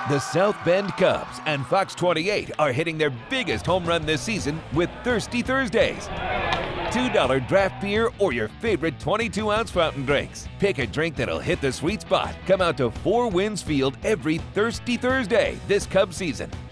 The South Bend Cubs and Fox 28 are hitting their biggest home run this season with Thirsty Thursdays. $2 draft beer or your favorite 22-ounce fountain drinks. Pick a drink that'll hit the sweet spot. Come out to Four Winds Field every Thirsty Thursday this Cubs season.